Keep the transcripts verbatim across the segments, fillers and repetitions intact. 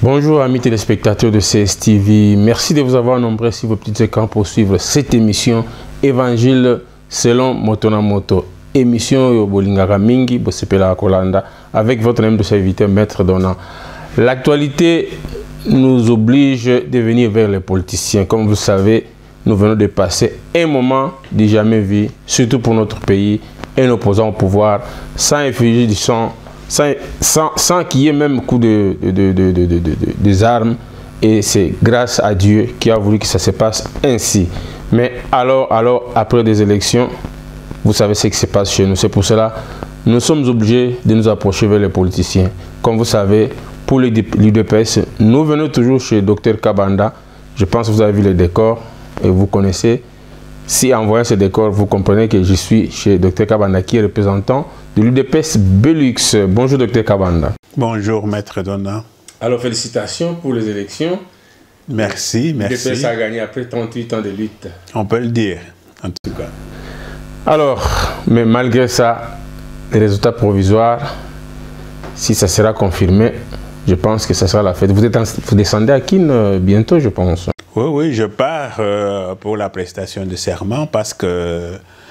Bonjour amis téléspectateurs de C S T V, merci de vous avoir nombreux sur vos petits écrans pour suivre cette émission Évangile selon Motona Moto. Émission Yobolingara Mingi, Bosepela Kolanda, avec votre même de serviteur Maître Donna. L'actualité nous oblige de venir vers les politiciens. Comme vous savez, nous venons de passer un moment de jamais vu, surtout pour notre pays, et nos opposants au pouvoir, sans effuger du sang. Sans, sans, sans qu'il y ait même coup de, de, de, de, de, de, de, des armes. Et c'est grâce à Dieu qui a voulu que ça se passe ainsi. Mais alors, alors après des élections, vous savez ce qui se passe chez nous. C'est pour cela que nous sommes obligés de nous approcher vers les politiciens. Comme vous savez, pour l'U D P S, nous venons toujours chez Docteur Kabanda. Je pense que vous avez vu les décors et vous connaissez. Si en voyant ces décors, vous comprenez que je suis chez Docteur Kabanda qui est représentant de l'U D P S Belux. Bonjour Docteur Kabanda. Bonjour Maître Donna. Alors félicitations pour les élections. Merci, merci. L'U D P S a gagné après trente-huit ans de lutte. On peut le dire, en tout cas. Alors, mais malgré ça, les résultats provisoires, si ça sera confirmé, je pense que ça sera la fête. Vous, êtes en, vous descendez à Kin bientôt, je pense. Oui, oui, je pars euh, pour la prestation de serment parce que,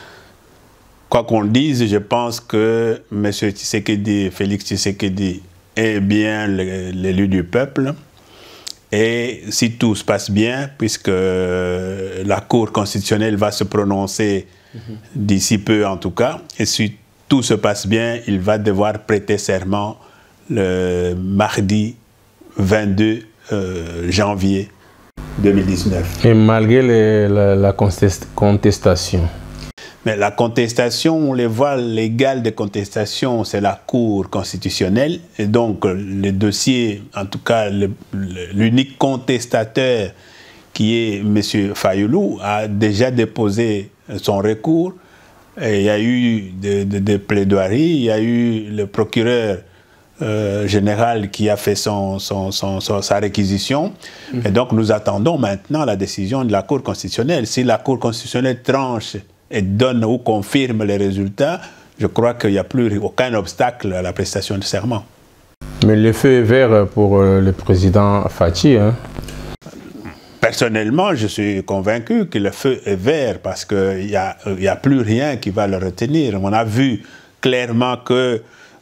quoi qu'on dise, je pense que M. Tshisekedi, Félix Tshisekedi est bien l'élu du peuple. Et si tout se passe bien, puisque la Cour constitutionnelle va se prononcer mm-hmm. d'ici peu en tout cas, et si tout se passe bien, il va devoir prêter serment le mardi vingt-deux janvier deux mille dix-neuf. Et malgré les, la, la contest, contestation. Mais la contestation, les voies légales de contestation, c'est la Cour constitutionnelle. Et donc, le dossier, en tout cas, l'unique contestateur qui est M. Fayulu, a déjà déposé son recours. Et il y a eu des de, de plaidoiries, il y a eu le procureur Euh, général qui a fait son, son, son, son, sa réquisition. Mmh. Et donc nous attendons maintenant la décision de la Cour constitutionnelle. Si la Cour constitutionnelle tranche et donne ou confirme les résultats, je crois qu'il n'y a plus aucun obstacle à la prestation de serment. Mais le feu est vert pour euh, le président Fachi, hein? Personnellement, je suis convaincu que le feu est vert parce qu'il n'y a, y a plus rien qui va le retenir. On a vu clairement que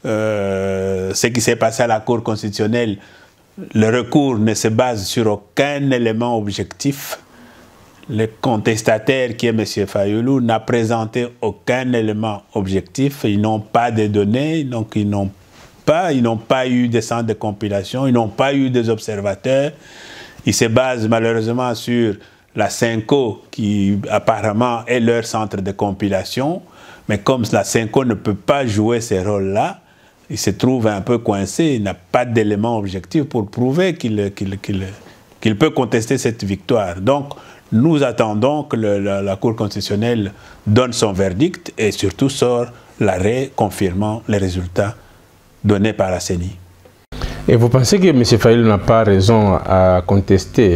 Euh, ce qui s'est passé à la Cour constitutionnelle, le recours ne se base sur aucun élément objectif. Le contestataire, qui est M. Fayulu, n'a présenté aucun élément objectif. Ils n'ont pas de données, donc ils n'ont pas, ils n'ont pas eu de centre de compilation, ils n'ont pas eu des observateurs. Ils se basent malheureusement sur la CENCO, qui apparemment est leur centre de compilation. Mais comme la CENCO ne peut pas jouer ces rôles-là, il se trouve un peu coincé, il n'a pas d'élément objectif pour prouver qu'il qu'il, qu'il, qu'il peut contester cette victoire. Donc, nous attendons que le, la, la Cour constitutionnelle donne son verdict et surtout sort l'arrêt confirmant les résultats donnés par la C E N I. Et vous pensez que M. Fayulu n'a pas raison à contester?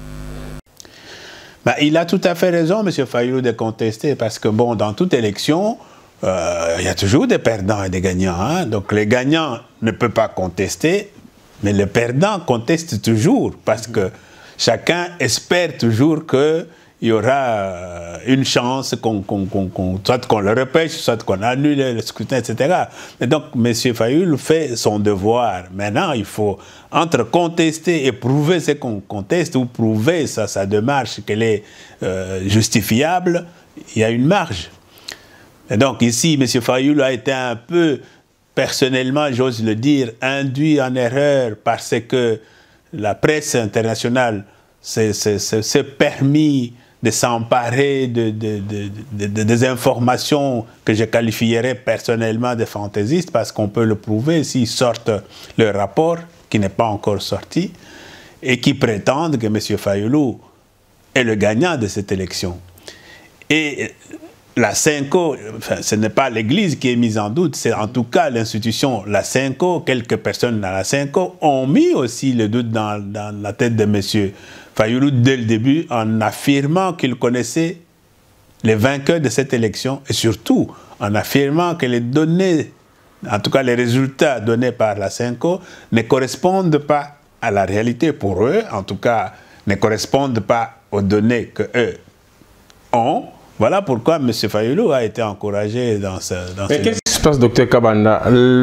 Ben, il a tout à fait raison, M. Fayulu, de contester parce que, bon, dans toute élection, Euh, il y a toujours des perdants et des gagnants. Hein? Donc les gagnants ne peuvent pas contester, mais les perdants contestent toujours parce que chacun espère toujours qu'il y aura une chance, qu'on, qu'on, qu'on, qu'on, soit qu'on le repêche, soit qu'on annule le scrutin, et cetera. Et donc M. Fayulu fait son devoir. Maintenant, il faut, entre contester et prouver ce qu'on conteste, ou prouver sa, sa démarche qu'elle est euh, justifiable, il y a une marge. Et donc ici, M. Fayulu a été un peu, personnellement, j'ose le dire, induit en erreur parce que la presse internationale s'est permis de s'emparer de, de, de, de, de, des informations que je qualifierais personnellement de fantaisistes, parce qu'on peut le prouver s'ils sortent le rapport, qui n'est pas encore sorti, et qui prétendent que M. Fayulu est le gagnant de cette élection. Et la CENCO, enfin, ce n'est pas l'Église qui est mise en doute, c'est en tout cas l'institution, la CENCO, quelques personnes dans la CENCO ont mis aussi le doute dans, dans la tête de M. Fayulu dès le début en affirmant qu'il connaissait les vainqueurs de cette élection et surtout en affirmant que les données, en tout cas les résultats donnés par la CENCO, ne correspondent pas à la réalité pour eux, en tout cas, ne correspondent pas aux données qu'eux ont. Voilà pourquoi M. Fayulu a été encouragé dans ce... Dans Mais ce... qu'est-ce qui se passe, docteur Kabanda?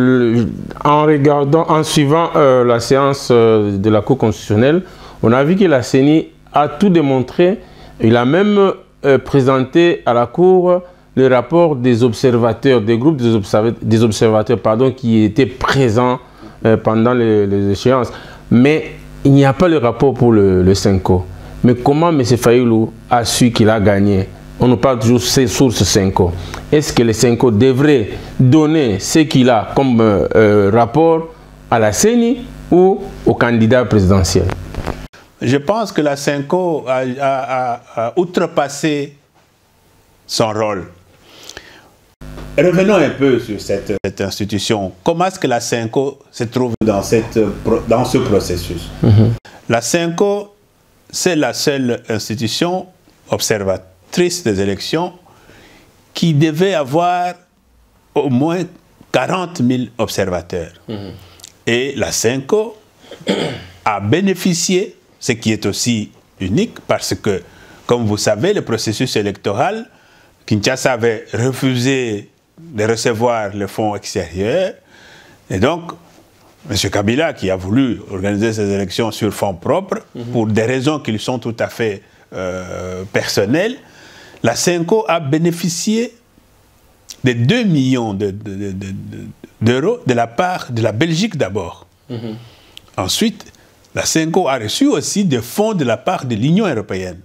En regardant, en suivant euh, la séance euh, de la Cour constitutionnelle, on a vu que la C E N I a tout démontré. Il a même euh, présenté à la Cour le rapport des observateurs, des groupes des observateurs, des observateurs pardon, qui étaient présents euh, pendant les, les échéances. Mais il n'y a pas le rapport pour le, le Senko. Mais comment M. Fayulu a su qu'il a gagné? On nous parle toujours de ces sources Senko. Est-ce que le Senko devrait donner ce qu'il a comme euh, euh, rapport à la C E N I ou au candidat présidentiel? Je pense que la Senko a, a, a, a outrepassé son rôle. Revenons un peu sur cette, cette institution. Comment est-ce que la Senko se trouve dans, cette, dans ce processus? Mm-hmm. La Senko, c'est la seule institution observatrice des élections qui devait avoir au moins quarante mille observateurs. Mm-hmm. Et la Senko a bénéficié, ce qui est aussi unique, parce que, comme vous savez, le processus électoral, Kinshasa avait refusé de recevoir le fonds extérieur. Et donc, M. Kabila, qui a voulu organiser ces élections sur fonds propres, mm-hmm. pour des raisons qui lui sont tout à fait euh, personnelles, la Senko a bénéficié de deux millions d'euros de, de, de, de, de la part de la Belgique d'abord. Mm-hmm. Ensuite, la Senko a reçu aussi des fonds de la part de l'Union européenne.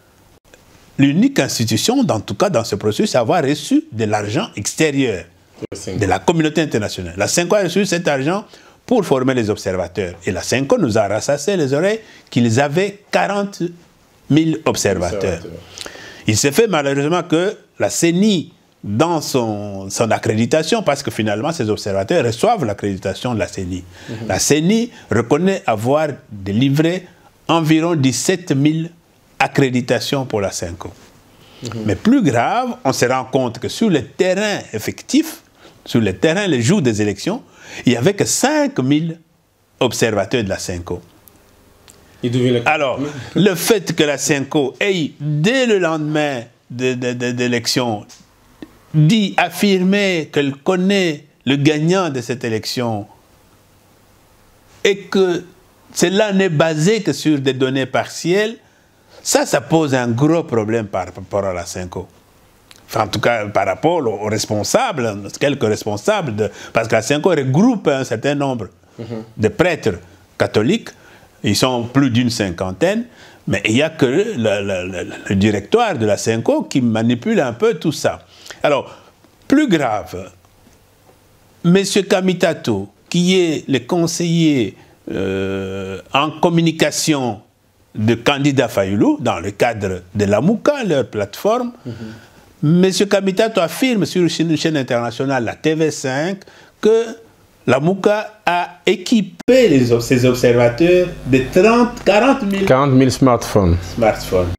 L'unique institution, en tout cas dans ce processus, à avoir reçu de l'argent extérieur de la communauté internationale. La Senko a reçu cet argent pour former les observateurs. Et la Senko nous a rassassé les oreilles qu'ils avaient quarante mille observateurs. Il s'est fait malheureusement que la C E N I, dans son, son accréditation, parce que finalement ces observateurs reçoivent l'accréditation de la C E N I. Mm-hmm. La C E N I reconnaît avoir délivré environ dix-sept mille accréditations pour la Senko. Mm-hmm. Mais plus grave, on se rend compte que sur le terrain effectif, sur le terrain, le jour des élections, il n'y avait que cinq mille observateurs de la Senko. Alors, le fait que la Senko ait, dès le lendemain de, de, de, d'élection, dit, affirmer qu'elle connaît le gagnant de cette élection et que cela n'est basé que sur des données partielles, ça, ça pose un gros problème par rapport à la Senko. Enfin, en tout cas, par rapport aux responsables, quelques responsables, de, parce que la Senko regroupe un certain nombre mm-hmm. de prêtres catholiques, ils sont plus d'une cinquantaine, mais il n'y a que le, le, le, le directoire de la Senko qui manipule un peu tout ça. Alors, plus grave, M. Kamitato, qui est le conseiller euh, en communication de candidat Fayulu, dans le cadre de la Mouka, leur plateforme, mm-hmm. M. Kamitato affirme sur une chaîne internationale, la T V cinq, que la Mouka a équipé les, ses observateurs de trente, quarante mille... quarante mille smartphones. smartphones.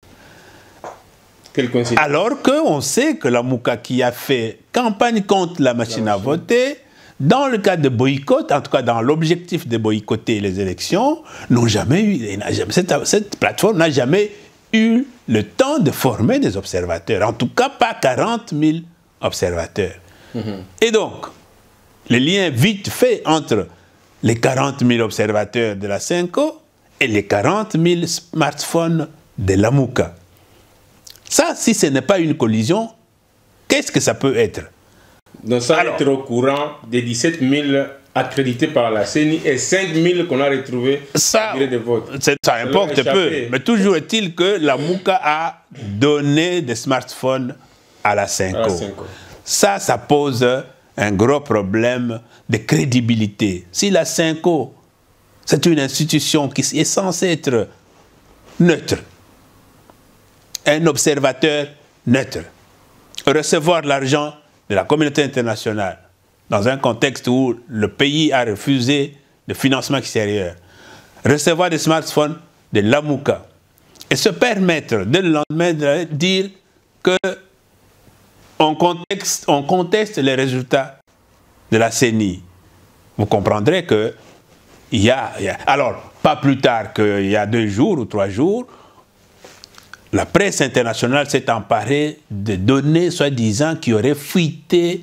Alors qu'on sait que la Mouka qui a fait campagne contre la machine, la machine à voter, dans le cadre de boycott, en tout cas dans l'objectif de boycotter les élections, n'ont jamais eu, jamais, cette, cette plateforme n'a jamais eu le temps de former des observateurs. En tout cas, pas quarante mille observateurs. Mm-hmm. Et donc, le lien vite fait entre les quarante mille observateurs de la Senko et les quarante mille smartphones de la Mouka. Ça, si ce n'est pas une collision, qu'est-ce que ça peut être? Donc ça Alors, être au courant des dix-sept mille accrédités par la C E N I et cinq mille qu'on a retrouvés ça, de vote. Ça importe peu, mais toujours est-il que la Mouka a donné des smartphones à la Senko. À la Senko. Ça, ça pose un gros problème de crédibilité. Si la Senko, c'est une institution qui est censée être neutre, un observateur neutre, recevoir l'argent de la communauté internationale dans un contexte où le pays a refusé le financement extérieur, recevoir des smartphones de la Mouka et se permettre dès le lendemain de dire que on conteste, on conteste les résultats de la C E N I, vous comprendrez que il y a, il y a... Alors, pas plus tard qu'il y a deux jours ou trois jours, la presse internationale s'est emparée de données soi-disant qui auraient fuité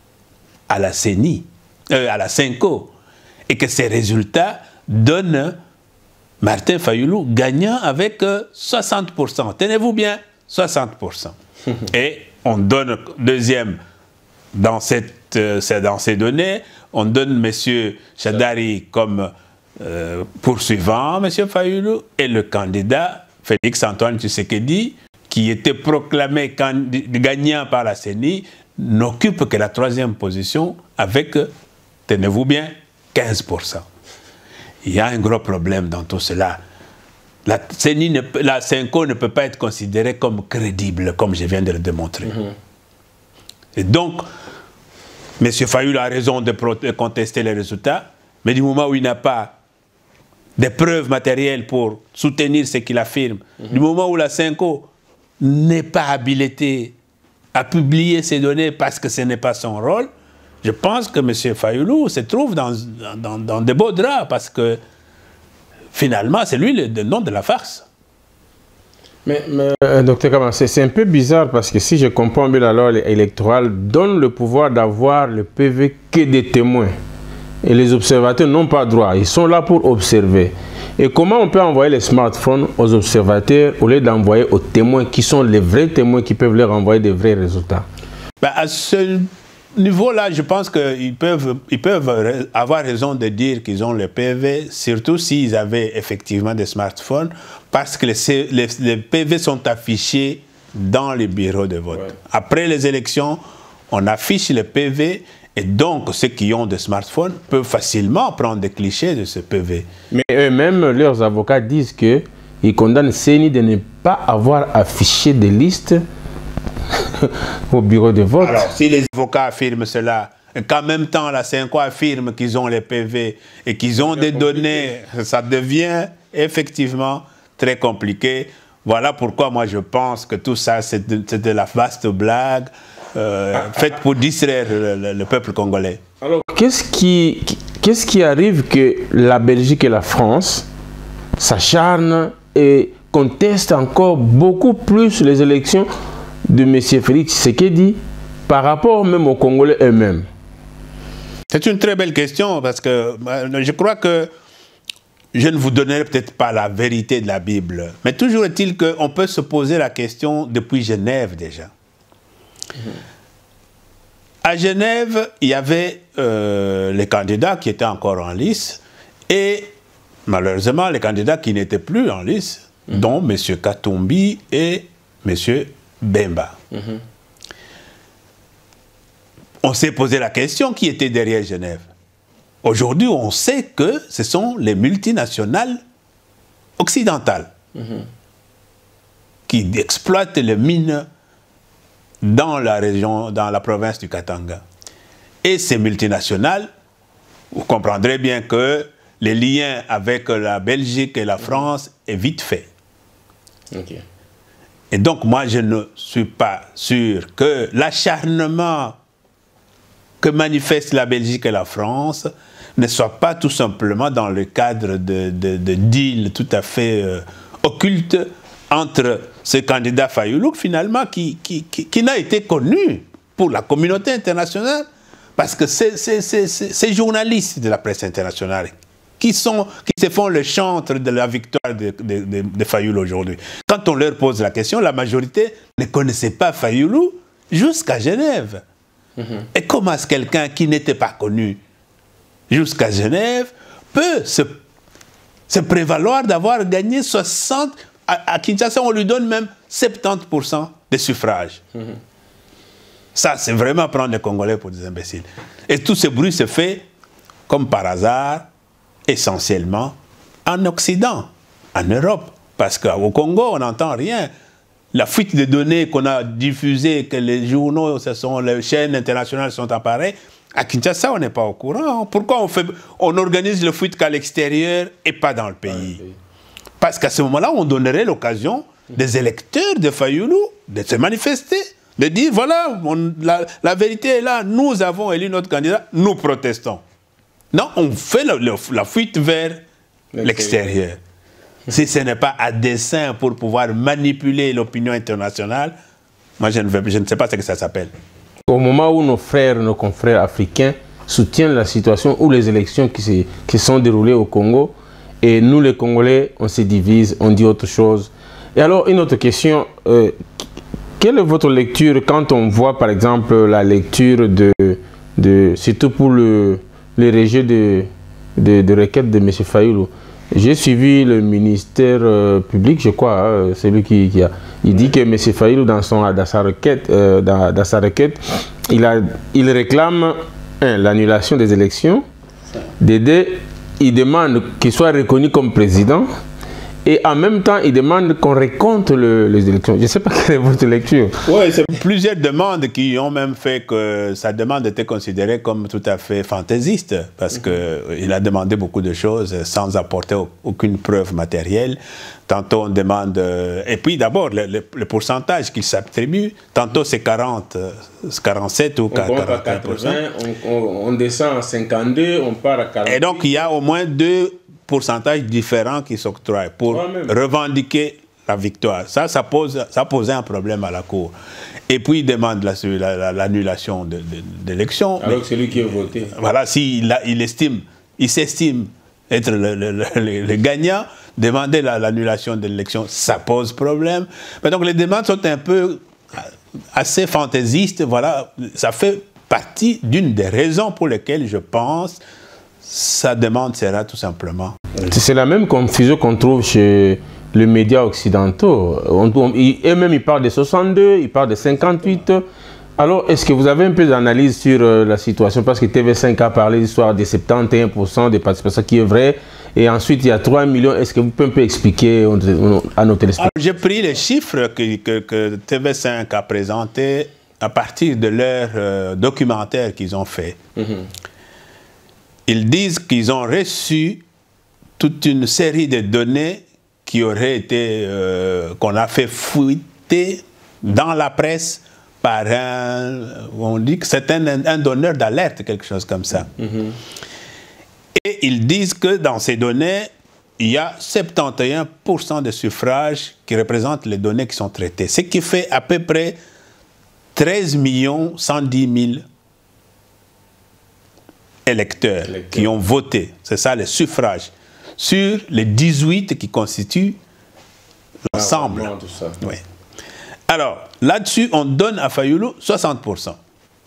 à la C E N I, euh, à la Senco, et que ces résultats donnent Martin Fayulu gagnant avec euh, soixante pour cent. Tenez-vous bien, soixante pour cent. Et on donne, deuxième, dans, cette, euh, dans ces données, on donne M. Chadari comme euh, poursuivant M. Fayulu et le candidat Félix-Antoine Tshisekedi, qui était proclamé gagnant par la C E N I, n'occupe que la troisième position avec, tenez-vous bien, quinze pour cent. Il y a un gros problème dans tout cela. La C E N I, ne, la Senco ne peut pas être considérée comme crédible, comme je viens de le démontrer. Mm-hmm. Et donc, M. Fayulu a raison de, de contester les résultats, mais du moment où il n'a pas des preuves matérielles pour soutenir ce qu'il affirme, mm-hmm. du moment où la Senco n'est pas habilitée à publier ces données parce que ce n'est pas son rôle, je pense que M. Fayulu se trouve dans, dans, dans de beaux draps parce que finalement, c'est lui le, le nom de la farce. Mais, mais euh, docteur Kama, c'est un peu bizarre parce que si je comprends bien, la loi électorale donne le pouvoir d'avoir le P V que des témoins. Et les observateurs n'ont pas droit. Ils sont là pour observer. Et comment on peut envoyer les smartphones aux observateurs au lieu d'envoyer aux témoins qui sont les vrais témoins qui peuvent leur envoyer des vrais résultats? Ben, à ce niveau-là, je pense qu'ils peuvent, ils peuvent avoir raison de dire qu'ils ont le P V, surtout s'ils avaient effectivement des smartphones, parce que les, les, les P V sont affichés dans les bureaux de vote. Ouais. Après les élections, on affiche le P V et donc ceux qui ont des smartphones peuvent facilement prendre des clichés de ce P V. Mais eux-mêmes, leurs avocats disent qu'ils condamnent C E N I de ne pas avoir affiché des listes au bureau de vote. Alors, si les avocats affirment cela, et qu'en même temps la Senco affirme qu'ils ont les P V et qu'ils ont des données, ça devient effectivement très compliqué. Voilà pourquoi moi je pense que tout ça c'est de, de la vaste blague euh, faite pour distraire le, le, le peuple congolais. Alors, qu'est-ce qui, qu'est-ce qui arrive que la Belgique et la France s'acharnent et contestent encore beaucoup plus les élections de M. Félix Tshisekedi par rapport même aux Congolais eux-mêmes? C'est une très belle question parce que je crois que je ne vous donnerai peut-être pas la vérité de la Bible, mais toujours est-il qu'on peut se poser la question depuis Genève déjà. Mmh. À Genève, il y avait euh, les candidats qui étaient encore en lice et malheureusement les candidats qui n'étaient plus en lice, mmh. dont M. Katumbi et M. Bemba. Mmh. On s'est posé la question qui était derrière Genève. Aujourd'hui, on sait que ce sont les multinationales occidentales mmh. qui exploitent les mines dans la région, dans la province du Katanga. Et ces multinationales, vous comprendrez bien que les liens avec la Belgique et la France est vite fait. Okay. Et donc, moi, je ne suis pas sûr que l'acharnement que manifestent la Belgique et la France ne soit pas tout simplement dans le cadre de, de, de deals tout à fait euh, occultes entre ce candidat Fayulu, finalement, qui, qui, qui, qui n'a été connu pour la communauté internationale, parce que ces journalistes de la presse internationale qui, sont, qui se font le chantre de la victoire de, de, de, de Fayulu aujourd'hui. Quand on leur pose la question, la majorité ne connaissait pas Fayulu jusqu'à Genève. Mm-hmm. Et comment est-ce quelqu'un qui n'était pas connu jusqu'à Genève peut se, se prévaloir d'avoir gagné soixante... À, à Kinshasa, on lui donne même soixante-dix pour cent des suffrages. Mm-hmm. Ça, c'est vraiment prendre les Congolais pour des imbéciles. Et tout ce bruit se fait, comme par hasard, essentiellement en Occident, en Europe. Parce qu'au Congo, on n'entend rien. La fuite de données qu'on a diffusée, que les journaux, ce sont les chaînes internationales sont emparées, à Kinshasa, on n'est pas au courant. Pourquoi on, fait, on organise le fuite qu'à l'extérieur et pas dans le pays? Parce qu'à ce moment-là, on donnerait l'occasion des électeurs de Fayulu de se manifester, de dire, voilà, on, la, la vérité est là, nous avons élu notre candidat, nous protestons. Non, on fait le, le, la fuite vers l'extérieur. Si ce n'est pas à dessein pour pouvoir manipuler l'opinion internationale, moi je ne, veux, je ne sais pas ce que ça s'appelle. Au moment où nos frères, nos confrères africains soutiennent la situation ou les élections qui se qui sont déroulées au Congo, et nous les Congolais, on se divise, on dit autre chose. Et alors, une autre question, euh, quelle est votre lecture quand on voit par exemple la lecture de, de surtout pour le, les rejets de, de, de requêtes de M. Fayulu? J'ai suivi le ministère euh, public, je crois, hein, celui qui, qui a... Il dit que M. Fayulu, dans, son, dans, sa requête, euh, dans, dans sa requête, il, a, il réclame l'annulation des élections. De deux, il demande qu'il soit reconnu comme président. Et en même temps, il demande qu'on recompte le, les élections. Je ne sais pas quelle est votre lecture. Oui, c'est plusieurs demandes qui ont même fait que sa demande était considérée comme tout à fait fantaisiste, parce mm-hmm. qu'il a demandé beaucoup de choses sans apporter aucune preuve matérielle. Tantôt on demande... Et puis d'abord, le, le, le pourcentage qu'il s'attribue, tantôt c'est quarante, quarante-sept ou quarante-quatre pour cent. On, on, on descend à cinquante-deux, on part à quarante. Et donc il y a au moins deux pourcentages différents qui s'octroient pour revendiquer la victoire. Ça, ça, pose, ça posait un problème à la Cour. Et puis, il demande l'annulation de, de, de l'élection. Alors que c'est lui qui a voté. Voilà, s'il il estime, il s'estime être le, le, le, le gagnant, demander l'annulation de l'élection, ça pose problème. Mais donc, les demandes sont un peu assez fantaisistes. Voilà, ça fait partie d'une des raisons pour lesquelles je pense sa demande sera tout simplement. C'est la même confusion qu'on trouve chez les médias occidentaux. Eux-mêmes, ils parlent de soixante-deux, ils parlent de cinquante-huit. Alors, est-ce que vous avez un peu d'analyse sur euh, la situation? Parce que T V cinq a parlé de l'histoire des soixante et un pour cent des participations, qui est vrai. Et ensuite, il y a trois millions. Est-ce que vous pouvez un peu expliquer à nos téléspectateurs? J'ai pris les chiffres que, que, que T V cinq a présentés à partir de leur euh, documentaire qu'ils ont fait. Mm-hmm. Ils disent qu'ils ont reçu toute une série de données qui auraient été, euh, qu'on a fait fuiter dans la presse par un, on dit que c'est un, un donneur d'alerte, quelque chose comme ça. Mm-hmm. Et ils disent que dans ces données, il y a soixante et un pour cent de suffrages qui représentent les données qui sont traitées, ce qui fait à peu près treize millions cent dix mille électeurs, électeurs qui ont voté, c'est ça, les suffrages, sur les dix-huit qui constituent l'ensemble. Ah, oui. Alors, là-dessus, on donne à Fayulu soixante pour cent.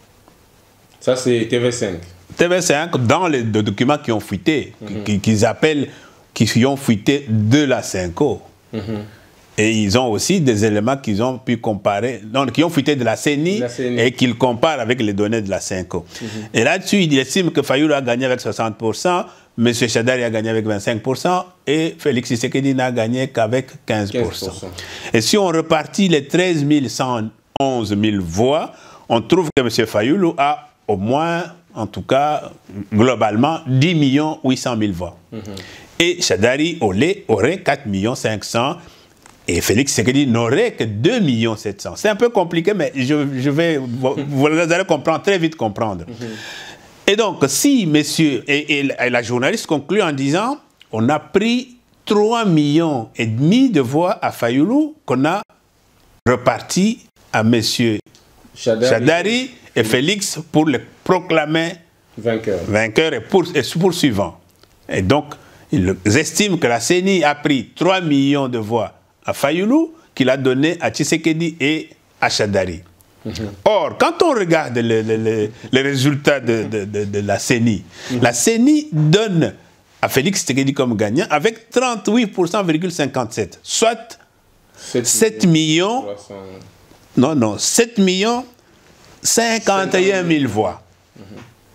Ça, c'est T V cinq. T V cinq, dans les documents qui ont fuité, mm-hmm. qu'ils appellent, qui ont fuité de la Cinco. Mm-hmm. Et ils ont aussi des éléments qu'ils ont pu comparer, donc qui ont fuité de la C E N I, la C E N I. Et qu'ils comparent avec les données de la Cinco. Mm-hmm. Et là-dessus, il estime que Fayulu a gagné avec soixante pour cent, M. Shadari a gagné avec vingt-cinq pour cent et Félix Tshisekedi n'a gagné qu'avec quinze pour cent. quinze pour cent. Et si on repartit les treize mille cent onze mille voix, on trouve que M. Fayulu a au moins, en tout cas, globalement, dix millions huit cent mille voix. Mm-hmm. Et Shadari aurait quatre millions cinq cent mille. Et Félix Tshisekedi n'aurait que deux millions sept cent mille. C'est un peu compliqué, mais je, je vais, vous, vous allez comprendre, très vite comprendre. Mm-hmm. Et donc, si messieurs, et, et, et la journaliste conclut en disant, on a pris trois millions et demi de voix à Fayulu qu'on a reparti à messieurs Shadari, Shadari et Félix pour le proclamer vainqueur, vainqueur et, pour, et poursuivant. Et donc, ils estiment que la C E N I a pris trois millions de voix à Fayulu, qu'il a donné à Tshisekedi et à Shadari. Mm-hmm. Or, quand on regarde les le, le, le résultats de, de, de, de la C E N I, mm-hmm. la C E N I donne à Félix Tshisekedi comme gagnant avec trente-huit pour cent virgule cinquante-sept, soit sept millions, non, non, sept millions cinquante et un mille voix. Mm-hmm.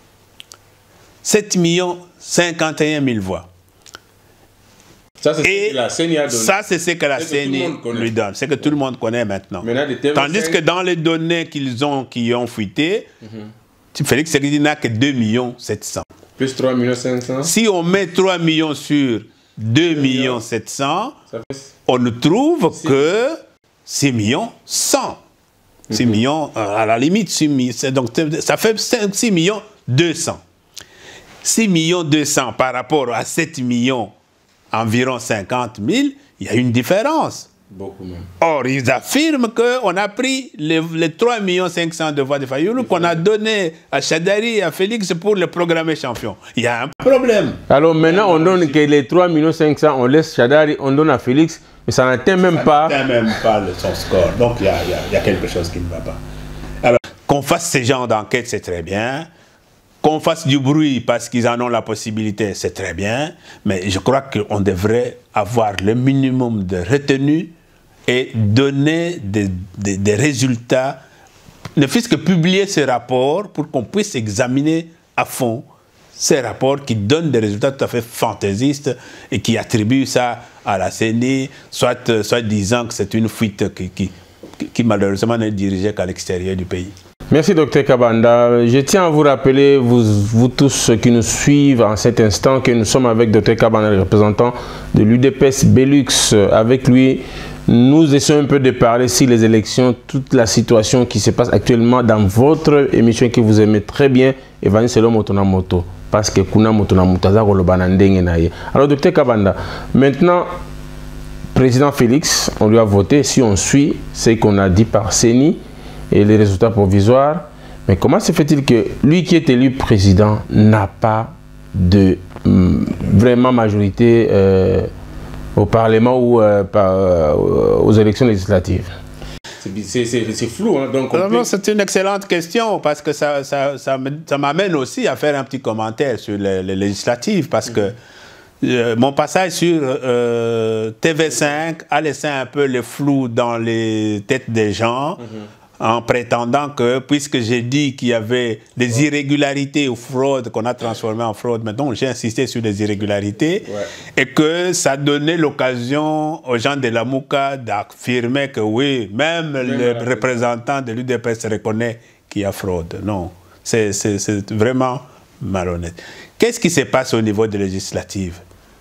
sept millions cinquante et un mille voix. Ça, c'est ce que la C E N I a donné. Ça, c'est ce que la C E N I lui donne. C'est que tout le monde connaît maintenant. Tandis que dans les données qu'ils ont, qui ont fuité, mm-hmm. Félix Tshisekedi n'a que deux millions sept cent mille. Plus trois millions cinq cent mille. Si on met trois millions sur deux millions sept cent mille, on ne trouve six. Que six millions cent. six mm-hmm. millions, à la limite, six millions. Donc, ça fait six millions deux cents. six millions deux cents par rapport à sept millions, environ cinquante mille, il y a une différence. Beaucoup même. Or, ils affirment qu'on a pris les, les trois millions cinq cents de voix de Fayoulou qu'on a donné à Chadari et à Félix pour le programmer champion. Il y a un problème. Alors maintenant, on donne que les trois millions cinq cents, on laisse Chadari, on donne à Félix, mais ça n'atteint même pas... Ça n'atteint même pas le, son score. Donc, il y a, il y a, il y a quelque chose qui ne va pas. Alors, qu'on fasse ce genre d'enquête, c'est très bien. Qu'on fasse du bruit parce qu'ils en ont la possibilité, c'est très bien. Mais je crois qu'on devrait avoir le minimum de retenue et donner des, des, des résultats, ne fût-ce que publier ce rapport pour qu'on puisse examiner à fond ces rapports qui donnent des résultats tout à fait fantaisistes et qui attribuent ça à la C N I, soit, soit disant que c'est une fuite qui, qui, qui malheureusement n'est dirigée qu'à l'extérieur du pays. Merci Docteur Kabanda. Je tiens à vous rappeler, vous, vous tous ceux qui nous suivent en cet instant, que nous sommes avec Docteur Kabanda, le représentant de l'U D P S Belux. Avec lui, nous essayons un peu de parler sur les élections, toute la situation qui se passe actuellement dans votre émission que vous aimez très bien, Évangile selon Motona Moto. Parce que Kuna Motona Moto, alors Docteur Kabanda, maintenant, Président Félix, on lui a voté, si on suit ce qu'on a dit par C N I, et les résultats provisoires. Mais comment se fait-il que lui qui est élu président n'a pas de hum, vraiment majorité euh, au Parlement ou euh, par, euh, aux élections législatives? C'est flou. Hein, donc non, peut... c'est une excellente question parce que ça, ça, ça, ça m'amène aussi à faire un petit commentaire sur les, les législatives parce que euh, mon passage sur euh, T V cinq a laissé un peu le flou dans les têtes des gens. Mm-hmm. En prétendant que, puisque j'ai dit qu'il y avait des irrégularités ou fraudes qu'on a transformées en fraude, maintenant j'ai insisté sur les irrégularités, ouais. Et que ça donnait l'occasion aux gens de la Mouka d'affirmer que oui, même oui, le voilà. représentant de l'U D P S reconnaît qu'il y a fraude. Non, c'est vraiment malhonnête. Qu'est-ce qui se passe au niveau des législatives?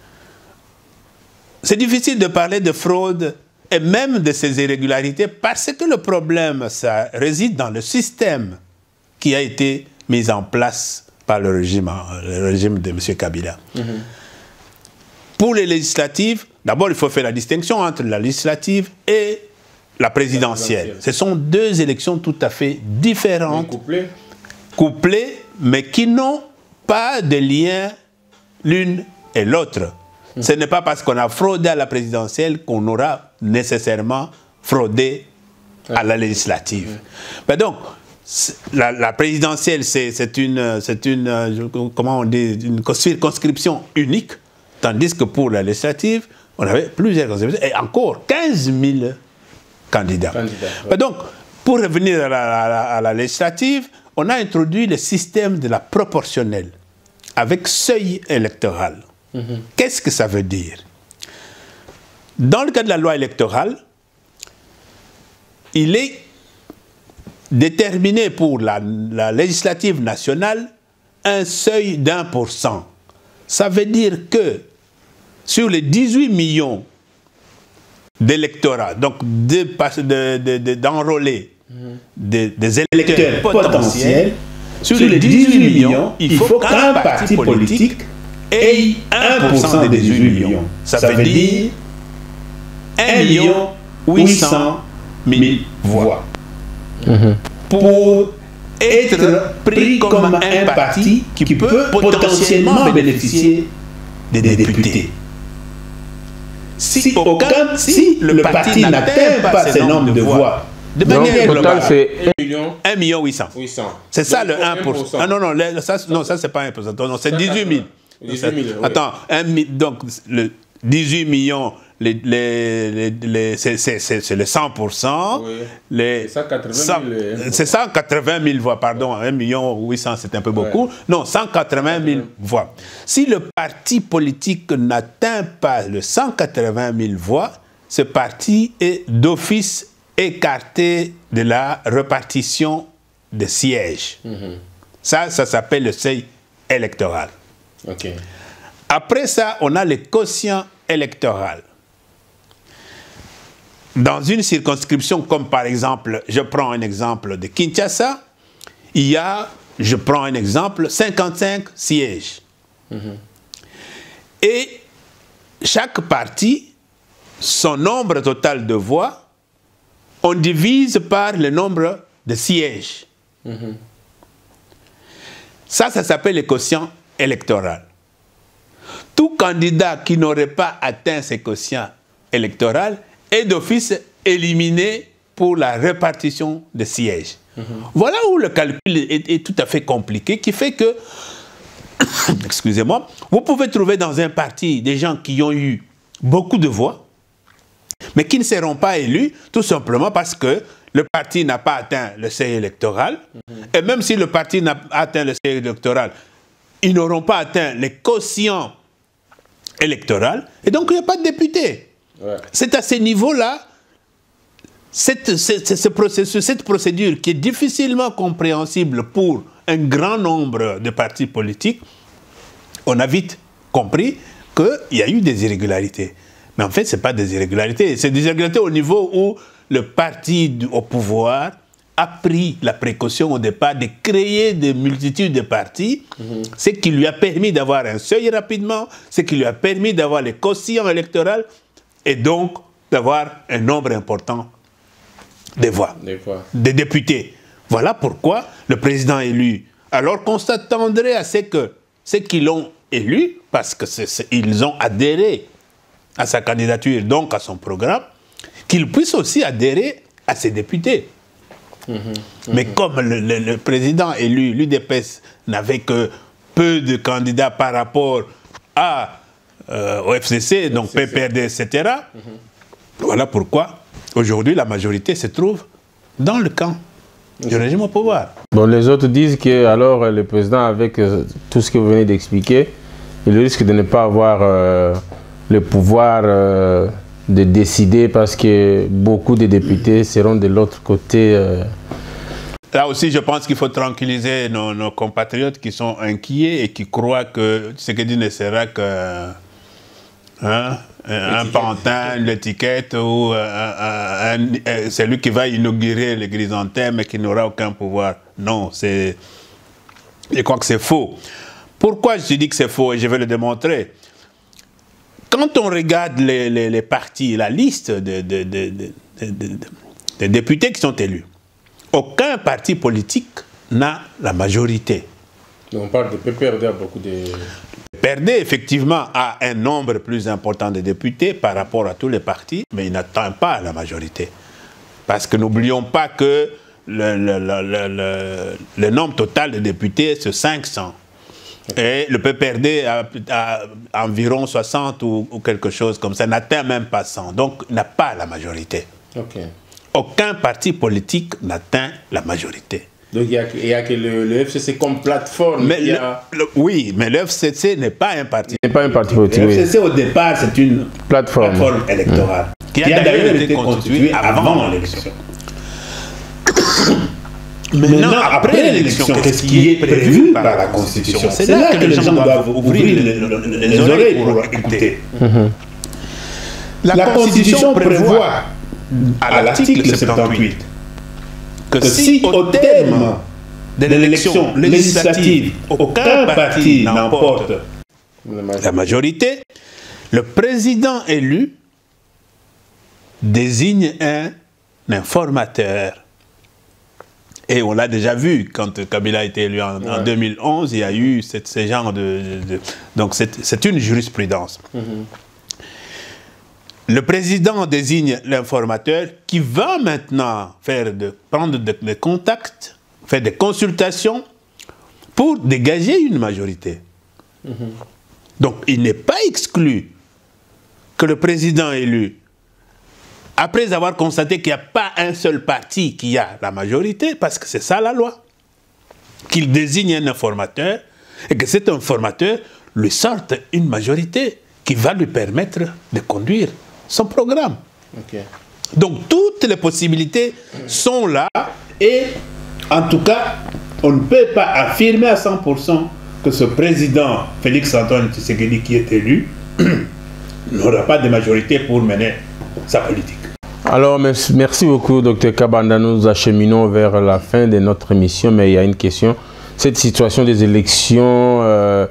C'est difficile de parler de fraude et même de ces irrégularités, parce que le problème, ça réside dans le système qui a été mis en place par le régime, le régime de M. Kabila. Mm-hmm. Pour les législatives, d'abord, il faut faire la distinction entre la législative et la présidentielle. La présidentielle. Ce sont deux élections tout à fait différentes, couplées. couplées, mais qui n'ont pas de lien l'une et l'autre. Ce n'est pas parce qu'on a fraudé à la présidentielle qu'on aura nécessairement fraudé à la législative. Mais donc, la, la présidentielle, c'est une, c'est une, comment on dit, une circonscription unique, tandis que pour la législative, on avait plusieurs circonscriptions et encore quinze mille candidats. Candidat, ouais. Mais donc, pour revenir à la, à, la, à la législative, on a introduit le système de la proportionnelle avec seuil électoral. Mm-hmm. Qu'est-ce que ça veut dire? Dans le cas de la loi électorale, il est déterminé pour la, la législative nationale un seuil d'un pour cent. Ça veut dire que sur les dix-huit millions d'électorats, donc d'enrôlés, de, de, de, de, des électeurs potentiels, sur les dix-huit millions, il faut qu'un parti politique ait un pour cent des dix-huit millions. Ça, Ça veut dire un million huit cent mille voix. Mmh. Pour être pris comme un parti qui peut potentiellement bénéficier des députés. Si, aucun, si le parti n'atteint pas ce nombre de voix, de manière globale, c'est un million huit cents. C'est ça le un pour cent. Ah non, non, ça, non, ça c'est pas un pour cent. Non, c'est dix-huit mille. dix-huit mille, attends, un, donc le dix-huit millions, les, les, les, c'est le cent pour cent. Oui. C'est cent quatre-vingt mille voix, pardon. un million huit cent, c'est un peu beaucoup. Ouais. Non, cent quatre-vingt mille voix. Si le parti politique n'atteint pas le cent quatre-vingt mille voix, ce parti est d'office écarté de la répartition des sièges. Mm-hmm. Ça, ça s'appelle le seuil électoral. Okay. Après ça, on a le quotient électoral. Dans une circonscription comme par exemple, je prends un exemple de Kinshasa, il y a, je prends un exemple, cinquante-cinq sièges. Mm-hmm. Et chaque parti, son nombre total de voix, on divise par le nombre de sièges. Mm-hmm. Ça, ça s'appelle le quotient électoral. Tout candidat qui n'aurait pas atteint ce quotient électoral est d'office éliminé pour la répartition des sièges. Mm-hmm. Voilà où le calcul est, est tout à fait compliqué, qui fait que, excusez-moi, vous pouvez trouver dans un parti des gens qui ont eu beaucoup de voix, mais qui ne seront pas élus, tout simplement parce que le parti n'a pas atteint le seuil électoral. Mm-hmm. Et même si le parti n'a pas atteint le seuil électoral, ils n'auront pas atteint les quotients électoraux. Et donc, il n'y a pas de député. Ouais. C'est à ce niveau-là, cette, cette, ce processus, cette procédure qui est difficilement compréhensible pour un grand nombre de partis politiques, on a vite compris qu'il y a eu des irrégularités. Mais en fait, ce n'est pas des irrégularités. C'est des irrégularités au niveau où le parti au pouvoir a pris la précaution au départ de créer des multitudes de partis, mm-hmm. ce qui lui a permis d'avoir un seuil rapidement, ce qui lui a permis d'avoir les quotients électoraux et donc d'avoir un nombre important de voix, des voix, des députés. Voilà pourquoi le président élu, alors qu'on s'attendrait à ce que ceux qui l'ont élu, parce qu'ils ont adhéré à sa candidature, donc à son programme, qu'ils puissent aussi adhérer à ses députés. Mmh, mmh. Mais comme le, le, le président élu, l'U D P S, n'avait que peu de candidats par rapport à, euh, au F C C, donc P P R D, et cetera, mmh. Voilà pourquoi, aujourd'hui, la majorité se trouve dans le camp du régime au pouvoir. Bon, les autres disent que alors le président, avec euh, tout ce que vous venez d'expliquer, il risque de ne pas avoir euh, le pouvoir euh, de décider parce que beaucoup de députés seront de l'autre côté. Euh... Là aussi, je pense qu'il faut tranquilliser nos, nos compatriotes qui sont inquiets et qui croient que ce que dit ne sera que hein, un pantin, l'étiquette ou un, un, un, celui qui va inaugurer les chrysanthèmes et qui n'aura aucun pouvoir. Non, c'est, je crois que c'est faux. Pourquoi je dis que c'est faux et je vais le démontrer? Quand on regarde les, les, les partis, la liste de, de, de, de, de, de, de députés qui sont élus, aucun parti politique n'a la majorité. On parle de P P R D, beaucoup de... P P R D, effectivement, a un nombre plus important de députés par rapport à tous les partis, mais il n'atteint pas la majorité. Parce que n'oublions pas que le, le, le, le, le, le nombre total de députés, c'est cinq cents. Et le P P R D a, a environ soixante ou, ou quelque chose comme ça, n'atteint même pas cent. Donc, il n'a pas la majorité. Okay. Aucun parti politique n'atteint la majorité. Donc, il n'y a, a que le, le F C C comme plateforme. Mais il y a... le, le, oui, mais le F C C n'est pas un parti. n'est pas un parti politique. Le F C C, au départ, c'est une plateforme, plateforme électorale mmh. qui a, a d'ailleurs été constituée avant l'élection. Maintenant, après l'élection, qu'est-ce qui est prévu par la Constitution? C'est là que les gens doivent ouvrir les, les, les oreilles pour écouter. Mm-hmm. La, la Constitution prévoit, à l'article soixante-dix-huit, que, que si au terme de l'élection législative, aucun parti n'emporte la majorité, le président élu désigne un informateur. Et on l'a déjà vu, quand Kabila a été élu en, ouais. en deux mille onze, il y a eu cette, ce genre de... de, de donc c'est une jurisprudence. Mm-hmm. Le président désigne l'informateur qui va maintenant faire de, prendre des de contacts, faire des consultations pour dégager une majorité. Mm-hmm. Donc il n'est pas exclu que le président élu, après avoir constaté qu'il n'y a pas un seul parti qui a la majorité, parce que c'est ça la loi, qu'il désigne un informateur et que cet informateur lui sorte une majorité qui va lui permettre de conduire son programme. Okay. Donc toutes les possibilités sont là et en tout cas, on ne peut pas affirmer à cent pour cent que ce président Félix-Antoine Tshisekedi qui est élu n'aura pas de majorité pour mener sa politique. Alors, merci beaucoup, docteur Kabanda. Nous acheminons vers la fin de notre émission, mais il y a une question. Cette situation des élections, euh,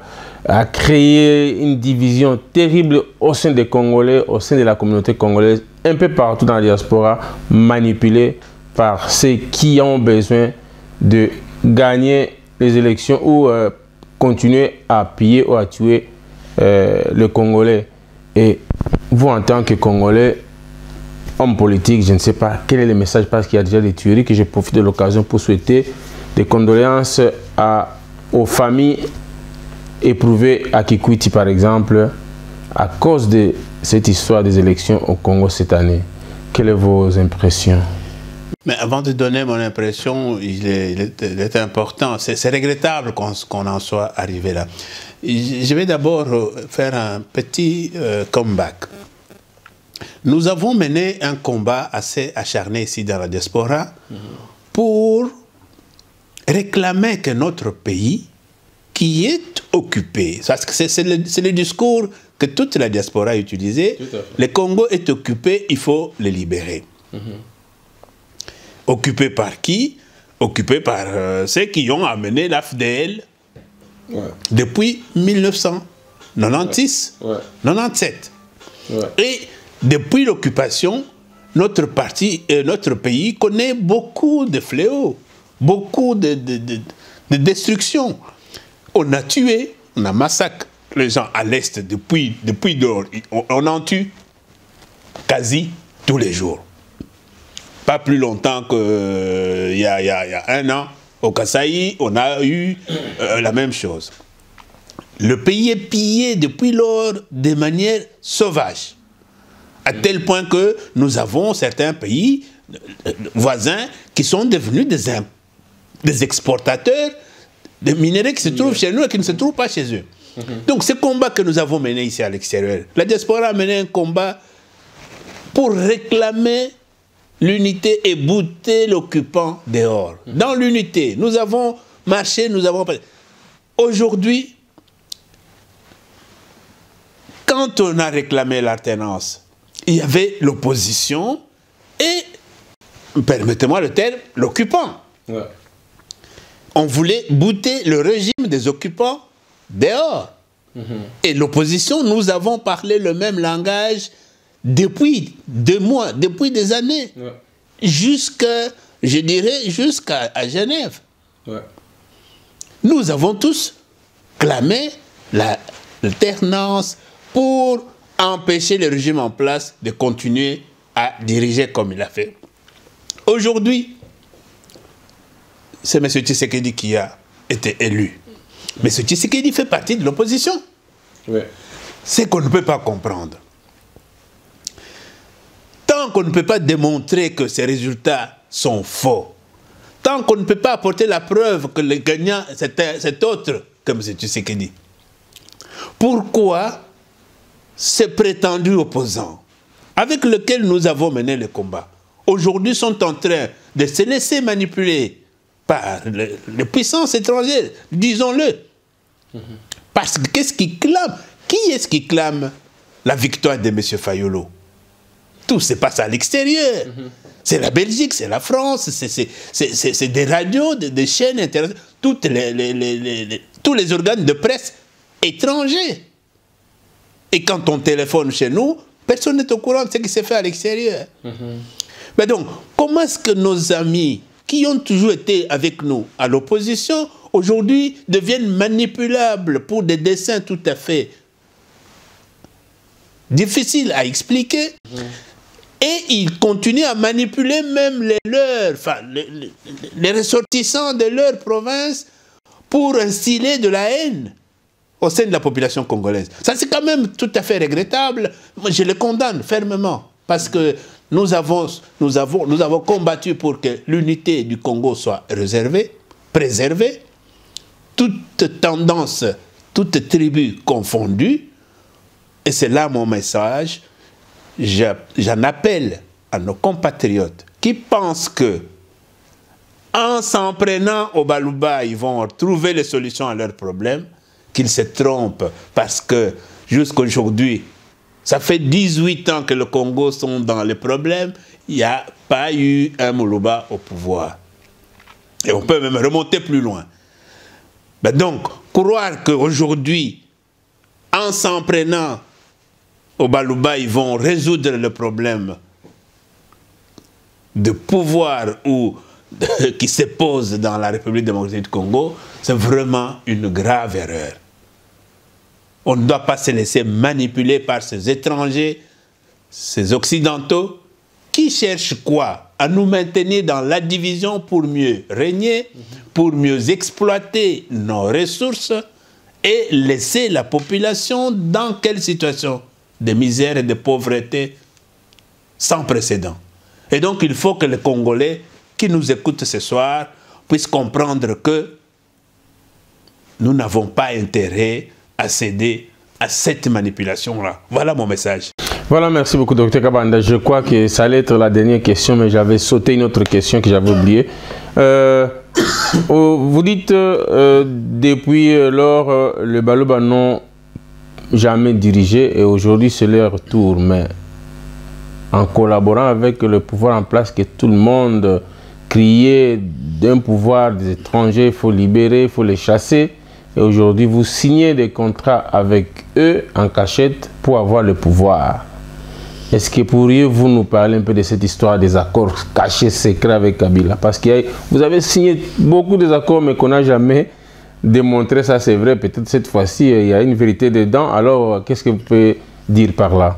a créé une division terrible au sein des Congolais, au sein de la communauté congolaise, un peu partout dans la diaspora, manipulée par ceux qui ont besoin de gagner les élections ou euh, continuer à piller ou à tuer euh, le Congolais. Et vous, en tant que Congolais, homme politique, je ne sais pas quel est le message, parce qu'il y a déjà des tueries, que je profite de l'occasion pour souhaiter des condoléances à, aux familles éprouvées à Kikwiti, par exemple, à cause de cette histoire des élections au Congo cette année. Quelles sont vos impressions? Mais avant de donner mon impression, il est, il est, il est important, c'est regrettable qu'on qu'on en soit arrivé là. Je vais d'abord faire un petit euh, comeback. Nous avons mené un combat assez acharné ici dans la diaspora mmh. pour réclamer que notre pays, qui est occupé, parce que c'est le, le discours que toute la diaspora a utilisé, le Congo est occupé, il faut le libérer. Mmh. Occupé par qui? Occupé par euh, ceux qui ont amené l'A F D L ouais. depuis mille neuf cent quatre-vingt-six, ouais. Ouais. quatre-vingt-dix-sept. Ouais. Et depuis l'occupation, notre parti, euh, notre pays connaît beaucoup de fléaux, beaucoup de, de, de, de destruction. On a tué, on a massacré les gens à l'Est depuis, depuis dehors. On, on en tue quasi tous les jours. Pas plus longtemps qu'il euh, y, y, y a un an, au Kasaï, on a eu euh, la même chose. Le pays est pillé depuis lors de manière sauvage. À tel point que nous avons certains pays euh, voisins qui sont devenus des, des exportateurs de minerais qui se trouvent chez nous et qui ne se trouvent pas chez eux. Mm-hmm. Donc ce combat que nous avons mené ici à l'extérieur, la diaspora a mené un combat pour réclamer l'unité et bouter l'occupant dehors. Mm-hmm. Dans l'unité, nous avons marché, nous avons... Aujourd'hui, quand on a réclamé l'alternance, il y avait l'opposition et, permettez-moi le terme, l'occupant. Ouais. On voulait bouter le régime des occupants dehors. Mm-hmm. Et l'opposition, nous avons parlé le même langage depuis des mois, depuis des années, ouais. jusqu'à, je dirais, jusqu'à Genève. Ouais. Nous avons tous clamé l'alternance pour empêcher le régime en place de continuer à diriger comme il a fait. Aujourd'hui, c'est M. Tshisekedi qui a été élu. Mais M. Tshisekedi fait partie de l'opposition. Ouais. C'est qu'on ne peut pas comprendre. Tant qu'on ne peut pas démontrer que ces résultats sont faux, tant qu'on ne peut pas apporter la preuve que le gagnant, c'est autre que M. Tshisekedi, pourquoi ces prétendus opposants, avec lesquels nous avons mené le combat, aujourd'hui sont en train de se laisser manipuler par les, les puissances étrangères, disons-le. Mm-hmm. Parce que qu'est-ce qui clame? Qui est-ce qui clame la victoire de M. Fayulu? Tout se passe à l'extérieur. Mm-hmm. C'est la Belgique, c'est la France, c'est des radios, des, des chaînes internationales, toutes les, les, les, les, les, tous les organes de presse étrangers. Et quand on téléphone chez nous, personne n'est au courant de ce qui s'est fait à l'extérieur. Mm-hmm. Mais donc, comment est-ce que nos amis qui ont toujours été avec nous à l'opposition, aujourd'hui deviennent manipulables pour des dessins tout à fait difficiles à expliquer? Mmh. Et ils continuent à manipuler même les leurs, enfin, les, les, les ressortissants de leur province pour instiller de la haine au sein de la population congolaise. Ça, c'est quand même tout à fait regrettable. Moi, je le condamne fermement parce que Nous avons, nous, avons, nous avons combattu pour que l'unité du Congo soit réservée, préservée, toute tendance, toute tribu confondue. Et c'est là mon message. J'en appelle à nos compatriotes qui pensent que, en s'en prenant au Baluba, ils vont trouver les solutions à leurs problèmes, qu'ils se trompent parce que jusqu'à aujourd'hui, ça fait dix-huit ans que le Congo sont dans les problèmes. Il n'y a pas eu un Moulouba au pouvoir. Et on peut même remonter plus loin. Ben donc, croire qu'aujourd'hui, en s'en prenant au Baluba, ils vont résoudre le problème de pouvoir ou de, qui se pose dans la République démocratique du Congo, c'est vraiment une grave erreur. On ne doit pas se laisser manipuler par ces étrangers, ces occidentaux, qui cherchent quoi? À nous maintenir dans la division pour mieux régner, pour mieux exploiter nos ressources et laisser la population dans quelle situation? De misère et de pauvreté sans précédent. Et donc il faut que les Congolais qui nous écoutent ce soir puissent comprendre que nous n'avons pas intérêt à céder à cette manipulation-là. Voilà mon message. Voilà, merci beaucoup, docteur Kabanda. Je crois que ça allait être la dernière question, mais j'avais sauté une autre question que j'avais oubliée. Euh, vous dites, euh, depuis lors, euh, le Baluba n'ont jamais dirigé et aujourd'hui c'est leur tour. Mais en collaborant avec le pouvoir en place, que tout le monde criait d'un pouvoir des étrangers, il faut libérer, il faut les chasser. Et aujourd'hui, vous signez des contrats avec eux en cachette pour avoir le pouvoir. Est-ce que pourriez-vous nous parler un peu de cette histoire des accords cachés, secrets avec Kabila? Parce que vous avez signé beaucoup d'accords, mais qu'on n'a jamais démontré ça, c'est vrai. Peut-être cette fois-ci, il y a une vérité dedans. Alors, qu'est-ce que vous pouvez dire par là?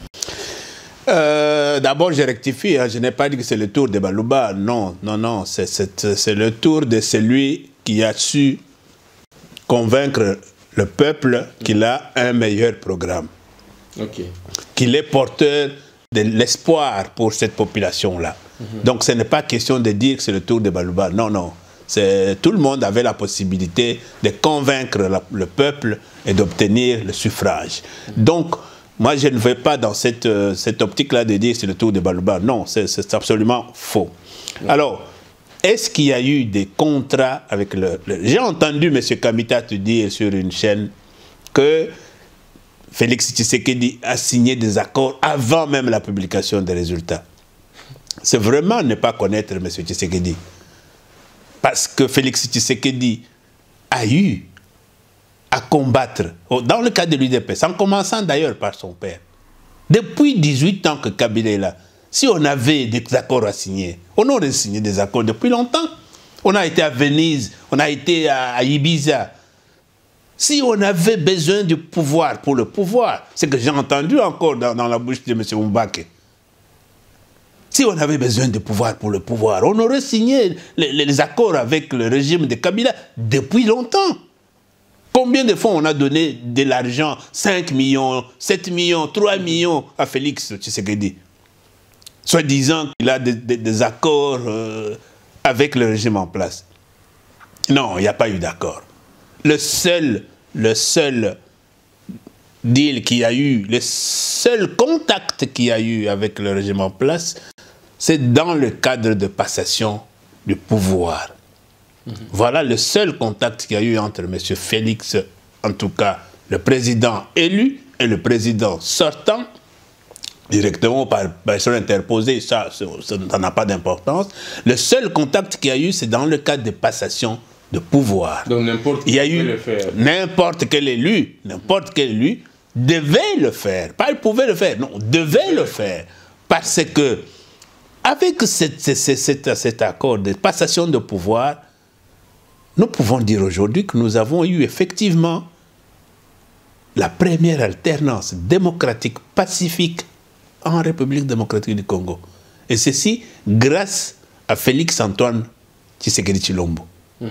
Euh, D'abord, je rectifie. Hein. Je n'ai pas dit que c'est le tour de Baluba. Non, non, non. C'est le tour de celui qui a su convaincre le peuple qu'il a un meilleur programme. Okay. Qu'il est porteur de l'espoir pour cette population-là. Mm-hmm. Donc ce n'est pas question de dire que c'est le tour de Baluba. Non, non. Tout le monde avait la possibilité de convaincre la, le peuple et d'obtenir le suffrage. Mm-hmm. Donc, moi, je ne vais pas dans cette, euh, cette optique-là de dire que c'est le tour de Baluba. Non, c'est absolument faux. Mm-hmm. Alors, est-ce qu'il y a eu des contrats avec le... le... J'ai entendu M. Kamita te dire sur une chaîne que Félix Tshisekedi a signé des accords avant même la publication des résultats. C'est vraiment ne pas connaître M. Tshisekedi. Parce que Félix Tshisekedi a eu à combattre, dans le cas de l'U D P S, en commençant d'ailleurs par son père. Depuis dix-huit ans que Kabila est là, si on avait des accords à signer, on aurait signé des accords depuis longtemps. On a été à Venise, on a été à, à Ibiza. Si on avait besoin du pouvoir pour le pouvoir, c'est que j'ai entendu encore dans, dans la bouche de M. Mbake. Si on avait besoin de pouvoir pour le pouvoir, on aurait signé les, les accords avec le régime de Kabila depuis longtemps. Combien de fois on a donné de l'argent, cinq millions, sept millions, trois millions à Félix Tshisekedi, soit disant qu'il a des, des, des accords euh, avec le régime en place. Non, il n'y a pas eu d'accord. Le seul, le seul deal qu'il y a eu, le seul contact qu'il y a eu avec le régime en place, c'est dans le cadre de passation du pouvoir. Mm-hmm. Voilà le seul contact qu'il y a eu entre M. Félix, en tout cas le président élu, et le président sortant, directement par personne interposée, ça, ça n'a pas d'importance. Le seul contact qu'il y a eu, c'est dans le cadre de passation de pouvoir. Donc n'importe qui peut le faire. N'importe quel élu, n'importe quel élu devait le faire. Pas il pouvait le faire, non, devait le faire. Parce que, avec cet, cet, cet, cet accord de passation de pouvoir, nous pouvons dire aujourd'hui que nous avons eu effectivement la première alternance démocratique pacifique en République démocratique du Congo. Et ceci grâce à Félix Antoine Tshisekedi Tshilombo. Mm-hmm.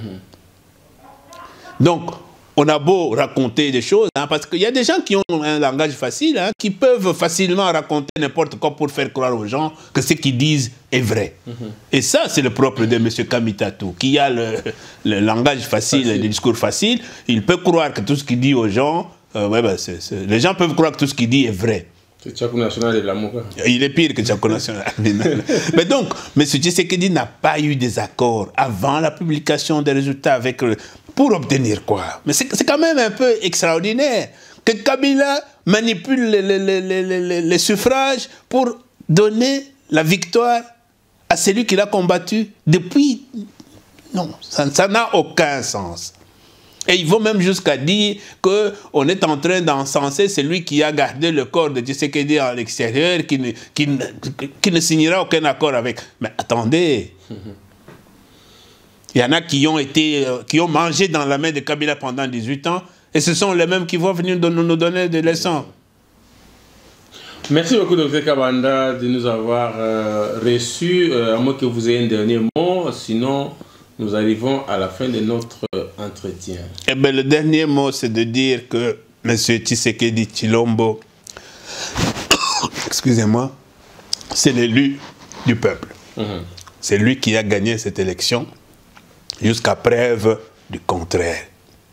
Donc, on a beau raconter des choses, hein, parce qu'il y a des gens qui ont un langage facile, hein, qui peuvent facilement raconter n'importe quoi pour faire croire aux gens que ce qu'ils disent est vrai. Mm-hmm. Et ça, c'est le propre de M. Kamitatou, qui a le, le langage facile, facile, le discours facile. Il peut croire que tout ce qu'il dit aux gens, euh, ouais, bah, c'est, c'est, les gens peuvent croire que tout ce qu'il dit est vrai. C'est Tchako National de l'amour. Il est pire que Tchako National. Mais donc, M. Tshisekedi n'a pas eu des accords avant la publication des résultats avec le... Pour obtenir quoi? Mais c'est quand même un peu extraordinaire que Kabila manipule les, les, les, les, les, les suffrages pour donner la victoire à celui qu'il a combattu depuis... Non, ça n'a aucun sens. Et ils vont même jusqu'à dire qu'on est en train d'encenser celui qui a gardé le corps de Tshisekedi à l'extérieur, qui ne, qui, ne, qui ne signera aucun accord avec. Mais attendez, il y en a qui ont, été, qui ont mangé dans la main de Kabila pendant dix-huit ans, et ce sont les mêmes qui vont venir de nous donner des leçons. Merci beaucoup, docteur Kabanda, de nous avoir euh, reçus. Euh, à moins que vous ayez un dernier mot, sinon nous arrivons à la fin de notre euh, entretien. Eh bien, le dernier mot, c'est de dire que M. Tshisekedi Tshilombo, excusez-moi, c'est l'élu du peuple. Mm-hmm. C'est lui qui a gagné cette élection, jusqu'à preuve du contraire.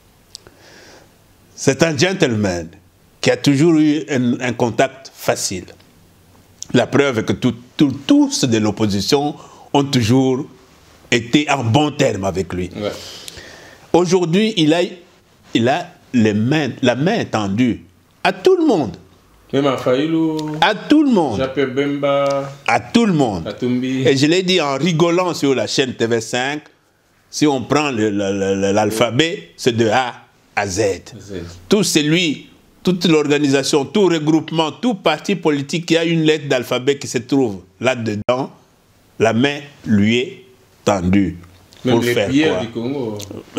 C'est un gentleman qui a toujours eu un, un contact facile. La preuve est que tout, tout, tous de l'opposition ont toujours été en bon terme avec lui. Ouais. Aujourd'hui, il a, il a les mains, la main tendue à tout le monde. Même à Faïlou, à tout le monde. Japé Bemba, à tout le monde. À Tumbi. Et je l'ai dit en rigolant sur la chaîne T V cinq, si on prend l'alphabet, c'est de A à Z. Z. Tout celui, toute l'organisation, tout regroupement, tout parti politique qui a une lettre d'alphabet qui se trouve là-dedans, la main lui est tendue. Même pour les faire pierres quoi? Du Congo.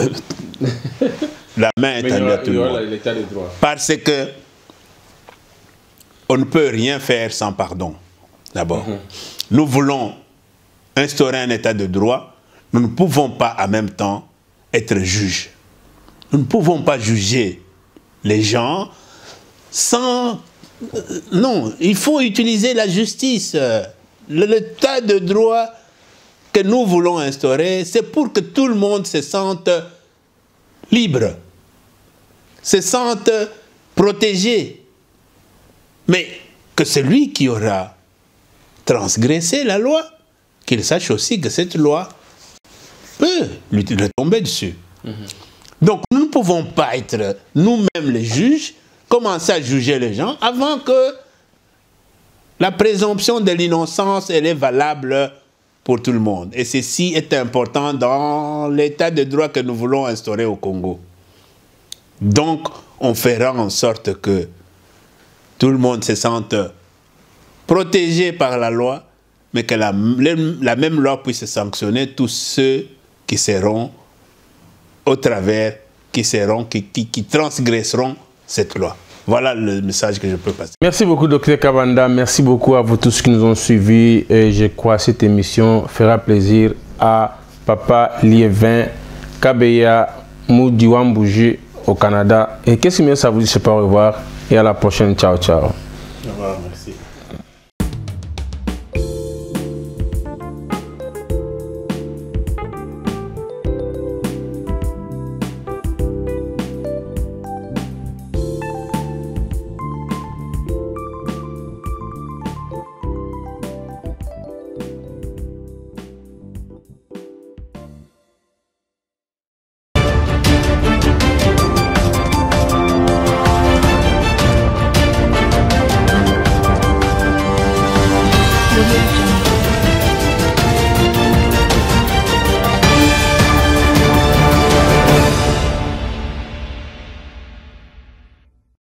La main est tendue à tout le monde. L'état de droit. Parce que on ne peut rien faire sans pardon. D'abord, mm-hmm. Nous voulons instaurer un état de droit. Nous ne pouvons pas en même temps être juges. Nous ne pouvons pas juger les gens sans... Non, il faut utiliser la justice. L'état de droit que nous voulons instaurer, c'est pour que tout le monde se sente libre, se sente protégé. Mais que celui qui aura transgressé la loi, qu'il sache aussi que cette loi peut lui tomber dessus. Mm-hmm. Donc nous ne pouvons pas être nous-mêmes les juges, commencer à juger les gens avant que la présomption de l'innocence elle est valable pour tout le monde. Et ceci est important dans l'état de droit que nous voulons instaurer au Congo. Donc on fera en sorte que tout le monde se sente protégé par la loi, mais que la, la même loi puisse sanctionner tous ceux qui seront au travers, qui, seront, qui, qui, qui transgresseront cette loi. Voilà le message que je peux passer. Merci beaucoup, docteur Kabanda. Merci beaucoup à vous tous qui nous ont suivis. Et je crois que cette émission fera plaisir à Papa Liévin Kabeya Moudiwambouji au Canada. Et qu'est-ce que ça vous dit? Je sais pas, au revoir et à la prochaine. Ciao, ciao. Au revoir, merci.